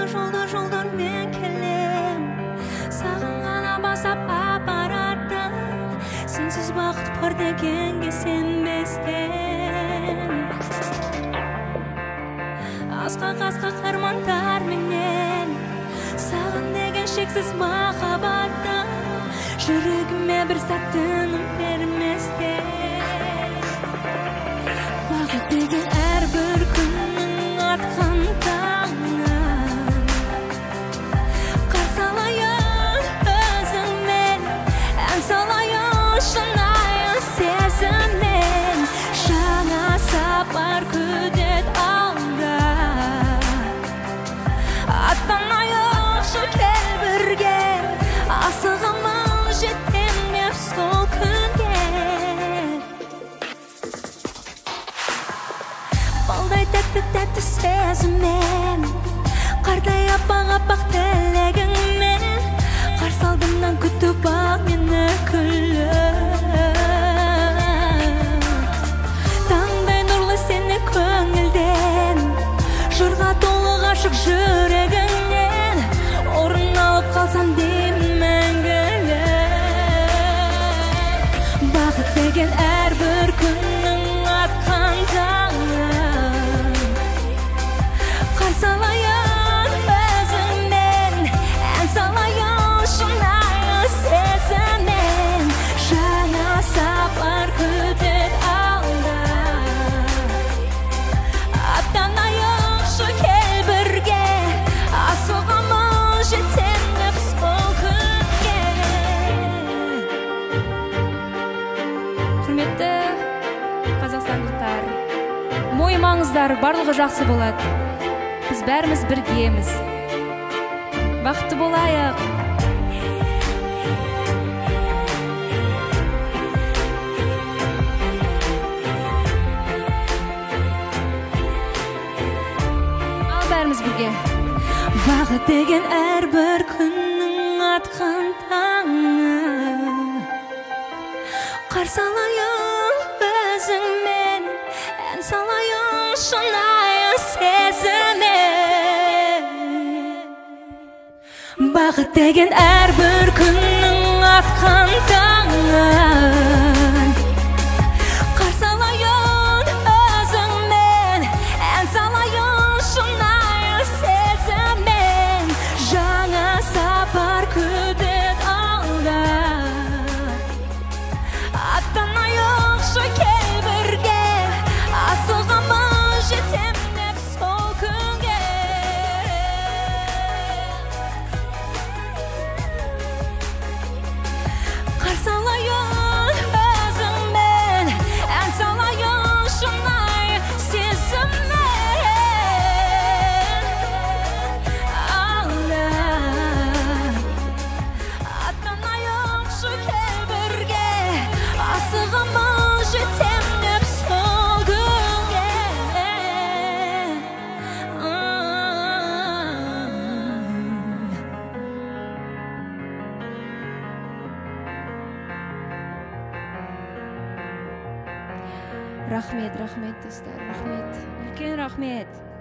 жолдар мен келем, саған ғана бастап апаратын, сенсіз бақыт бар дегенге сенбестен. Асқақ армандар менен, саған деген шексіз махаббаттан, жүрегіме бір сәттің берместен. Бақыт деген әрбір күннің атқан таңын, қарсы алайын өзіңмен, ән салайын шынайы сезіммен. Жаңа сапар күтеді алда, аттанайықшы кел бірге, асығамын жетем деп сол күнге. Балдай тәтті сезіммен, қардай аппақ тілегіңмен, қарсы алдымнан күтіп ал мені күліп. Таңдай нұрлы сені көңілден, жырға толы ғашық жүрегіңнен, орын алып қалсам деймін мәңгілік. Бақыт деген әрбір күннің атқан таңын, қарсы алайын өзіңмен, ән салайын шынайы сезіммен. Жаңа сапар күтеді алда, аттанайықшы кел бірге, асығамын жетем деп сол күнге. Құрметті қазақстандықтар, мойымаңыздар, барлығы жақсы болады. Біз бәріміз біргеміз. Бақытты болайық. Ал бәріміз бірге. Бақыт деген әрбір күннің атқан таңы, қарсы алайын өзіңмен, ән салайын шынайы сезіммен. Бақыт деген әрбір күннің атқан таңын, қарсы алайын өзіңмен, ән салайын шынайы сезіммен. Жаңа сапар күтеді алда, аттанайықшы кел бірге, асығамын жетем деп сол күнге. Қарсы алайын өзіңмен, ән салайын шынайы сезіммен. Алда, аттанайықшы кел бірге, асығамын жетем деп сол күнге. Рахмет, достар, рахмет, үлкен рахмет.